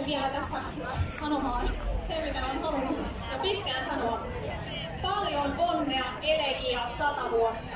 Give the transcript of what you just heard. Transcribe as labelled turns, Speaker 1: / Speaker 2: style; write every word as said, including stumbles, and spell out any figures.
Speaker 1: pystyn vielä tässä sanomaan sen, mitä olen halunnut jo pitkään sanoa. Paljon onnea, elegia, sata vuotta!